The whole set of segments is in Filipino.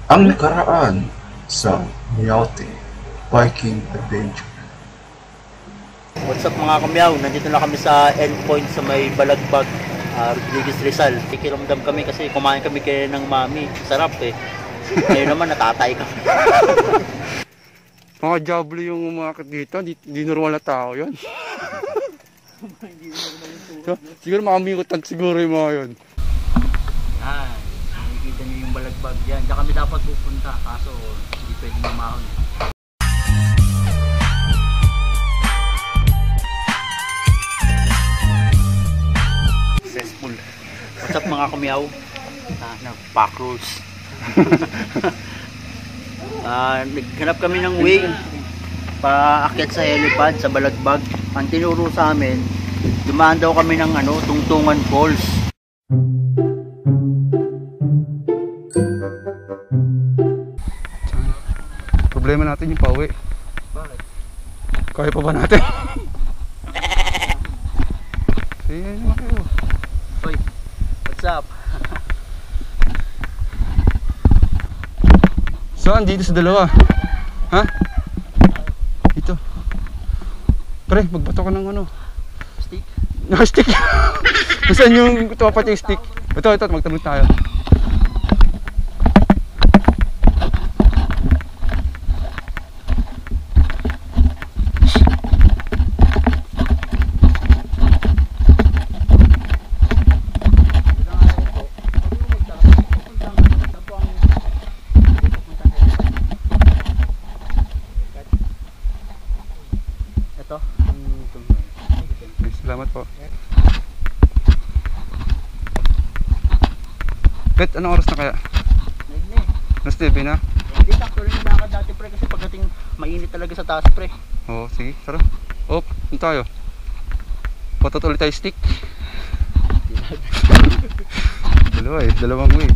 ang nakaraan sa Miaute Biking Adventure. What's up mga kamyaw? Nandito na kami sa endpoint sa may Balagbag, Rodriguez Rizal. Kikiramdam kami kasi kumain kami kaya ng mami. Sarap eh. Ngayon naman natatay kami. Mga jablo yung umakit dito, di normal na tao yun. So, siguro makamikutan siguro yung mga yun. Yan, nakikita niyo yung Balagbag yan. Diyan kami dapat pupunta, kaso hindi pwedeng mamahon. Successful. What's up mga kamyaw? Pack rules. Naghanap kami ng way paakyat sa helipad sa Balagbag. Ang tinuro sa amin, dumaan daw kami ng Tungtungan Falls. Problema natin yung pauwi. Bakit? Kaya pa ba natin? Sige naman kayo. Hoy, what's up? Saan? Dito sa dalawa. Ha? Dito. Pre, magbato ka ng Stick? stick. Saan yung tuwapat yung stick? Ito, magtanong tayo. Ito? Salamat po. Bet, anong oras na kaya? Nas 9 na? Hindi, sakto rin yung lakad dati pre kasi pagdating mainit talaga sa taas pre. Oo, sige, tara. Oh, ano tayo? Patot ulit tayo stick. Dalawang way.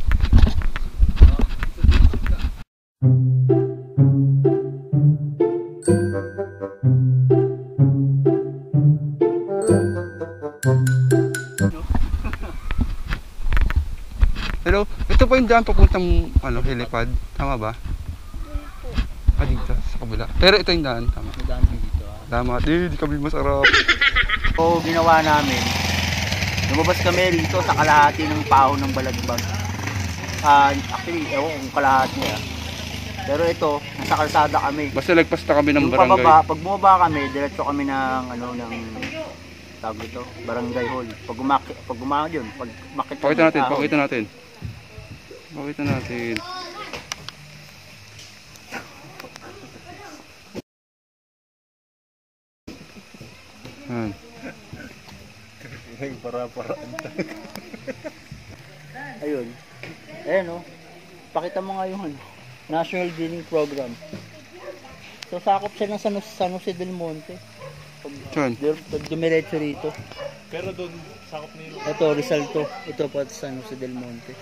Hello, ito po yung daan papuntang helipad, tama ba? Ah, dito, sa kabila. Pero ito yung daan, tama. May daan dito Tama, di kami masarap. So, ginawa namin, lumabas kami rito sa kalahati ng paho ng Balagbag. Actually, ewan kung kalahati niya. Pero ito, nasa kalsada kami. Basta lagpas na kami ng Yung barangay. pababa, pag bumaba kami, diretso kami ng tawag ito, barangay hall. Pag umakit yun, pag umakit Pakita natin. Yan. Ayun. Ayan pakita mo nga yung National Greening Program. So sakop siya ng San Jose del Monte. Saan? Pag dumiretso rito. Pero doon, sakop na yun. Ito, Rizal to. Ito pa San Jose del Monte.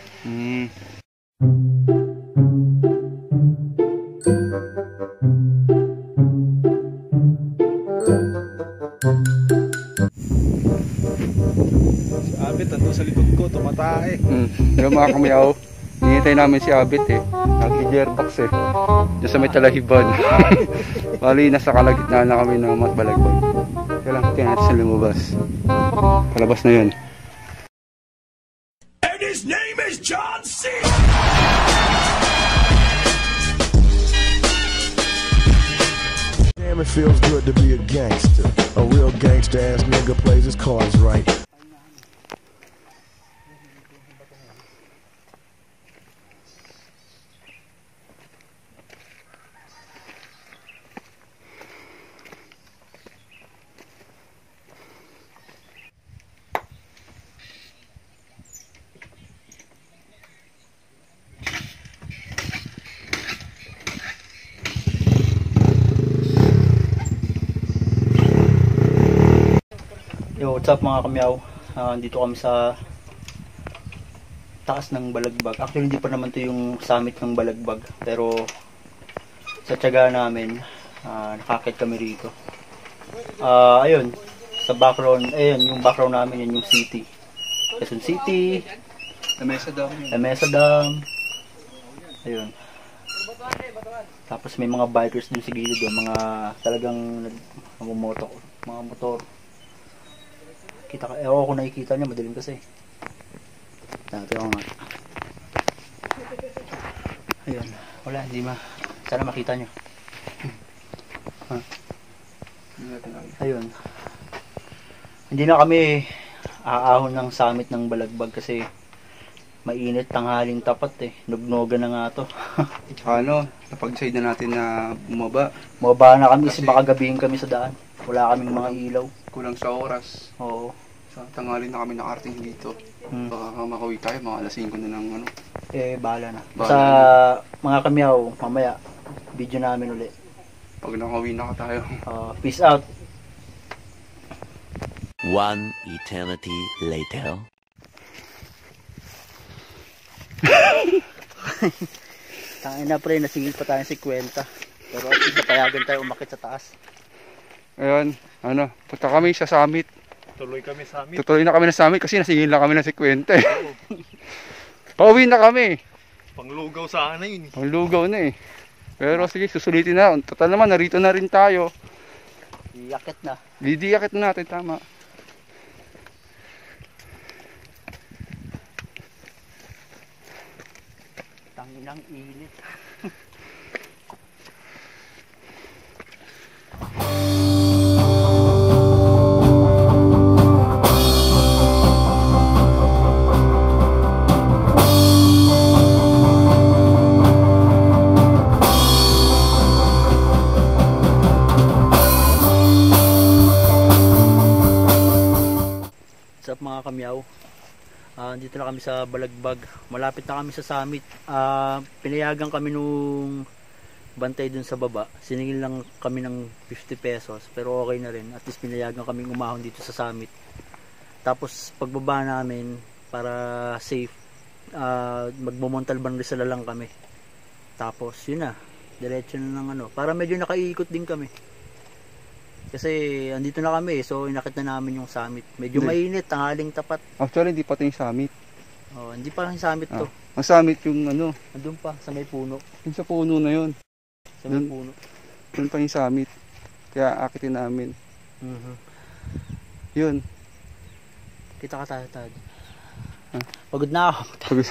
Si Abit, ando sa likod ko, tumatae. Yung mga kamiyaw, hinihintay namin si Abit nag-gearbox diyan sa may Talahiban. Bali, nasa kalagitnaan na kami ng Balagbag. Kaya lang, tingnan natin sa lumabas. Palabas na yun. And his name is John C. Damn, it feels good to be a gangster. A real gangster ass nigga plays his cards right. Yo, what's up mga kamyaw? Dito kami sa taas ng Balagbag. Actually, hindi pa naman to yung summit ng Balagbag. Pero sa tiyaga namin, nakakit kami rito. Ayun, sa background, ayun, yung background namin, yun yung city. Quezon City, Lamesa Dam. Lamesa Dam. Ayun. Tapos may mga bikers dun sa gilid doon, mga talagang mga motor. Kita ka, ewan ko nakikita niya, madilim kasi. Dati ako nga. Ayun, wala, hindi sana makita niyo. Ayun. Hindi na kami aahon ng summit ng Balagbag kasi mainit, tanghaling tapat eh. Nugnogan na nga to. Napag-decide na natin na bumaba. Mababa na kami kasi baka gabihin kami sa daan. Wala kaming mga ilaw. Kulang sa oras. Oo. Sa tanghali na kami nakarating dito. Baka makauwi tayo, mga alas 5 na ng ano. Bahala na. Bahala Sa na. mga kamyaw, mamaya, video namin uli. Pag nakauwi na ka tayo. Peace out. One eternity later. Tangin na pre, nasingil pa tayo 50. Pero at least napayagan tayo umakit sa taas. Ayun, punta kami sa summit. Tuloy kami sa amin. Tutuloy na kami ng summit kasi nasingil na kami ng 50 eh. Pauwi na kami. Panglugaw sana yun. Panglugaw na eh. Pero sige, susulitin na. Total naman, narito na rin tayo. Iyakit na. Didiyakit na natin, tama. Tanginang init. What's up mga kamyaw? Dito na kami sa Balagbag. Malapit na kami sa summit. Pinayagan kami nung bantay dun sa baba. Siningil lang kami ng 50 pesos. Pero okay na rin. At least pinayagan kami umahon dito sa summit. Tapos pagbaba namin para safe, magmomontalban Rizal lang kami. Tapos yun na. Diretso na ng para medyo nakaiikot din kami. Kasi andito na kami, so inakit na namin yung summit. Medyo mainit, tanghaling tapat. Actually, hindi pa ito yung summit. Hindi pa lang yung summit to. Ang summit yung Andun pa, sa may puno. yung sa puno na yun. Sa may puno. Yun pa yung summit. Kaya akitin namin. Yun. Kita ka tayo. Pagod na ako.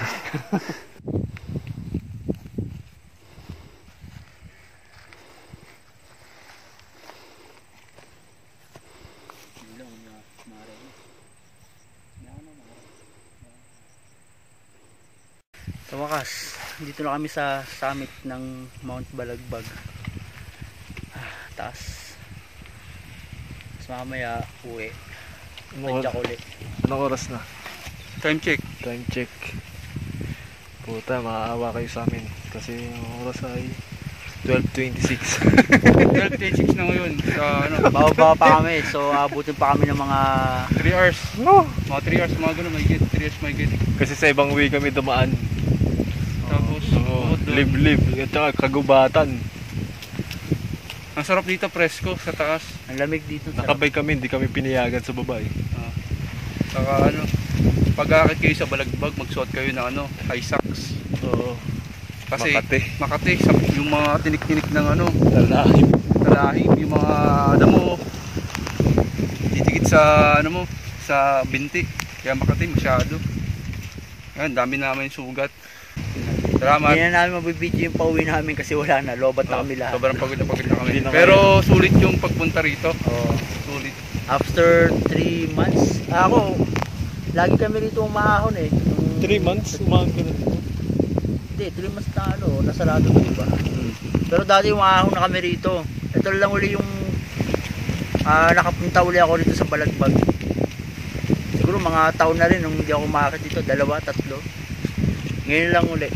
Sa wakas, dito na kami sa summit ng Mount Balagbag. Taas. Tapos mamaya uwi. Padyak ulit. Anong oras na? Time check. Time check. Puta, maaawa kayo sa amin. Kasi yung oras ay 12:26. 12:26 na ngayon. Bababa pa kami, so abutin pa kami ng mga 3 hours. No! Mga 3 hours, mga gano'n, may get. 3 hours may get. Kasi sa ibang way kami dumaan. Tapos, live at saka kagubatan. ang sarap dito, presko, sa taas. ang lamig dito. Nakabay kami, hindi kami pinayagan sa baba eh. Saka pag-aakit kayo sa Balagbag, magsuot kayo ng high socks. Oo. Kasi Makati. Yung mga tinik-tinik ng Talahim. yung mga damo titikit sa sa binti. Kaya Makati masyado. Yan, dami namin sugat. Salamat. Hindi na namin mabibidyo yung pauwi namin kasi wala na. Lobat na kami lahat. Sobrang pagod na kami. Hindi na Pero sulit yung pagpunta rito. Sulit. After 3 months, ako, lagi kami rito umahon eh. 3 months, umahon ka na dito. Hindi, 3 months na nasarado na diba? Pero dati umahon na kami rito. Ito lang uli yung nakapunta uli ako rito sa Balagbag. Siguro mga taon na rin nung hindi ako umakit dito, 2, 3. Ngayon lang uli.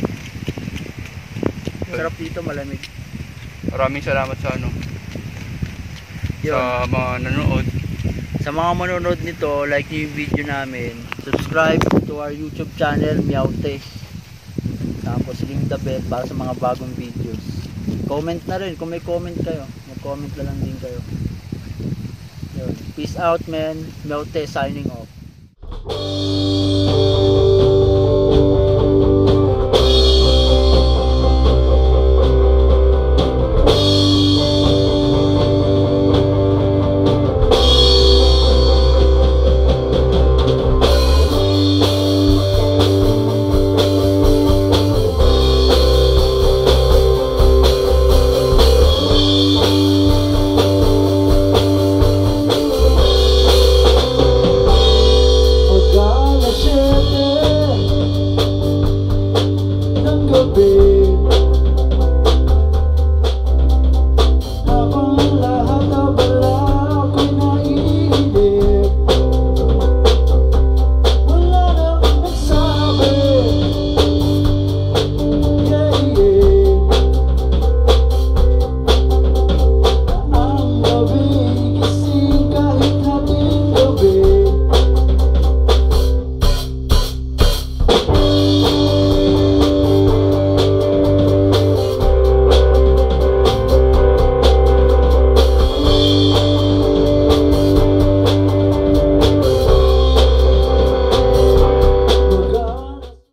Sarap dito, malamig. Maraming salamat sa Yun. sa mga nanonood. Sa mga manonood nito, like nyo yung video namin. Subscribe to our YouTube channel, Meowte. Tapos ring the bell para sa mga bagong videos. Comment na rin, kung may comment kayo. Mag-comment na lang din kayo. Yun. Peace out, man. Meowte signing off.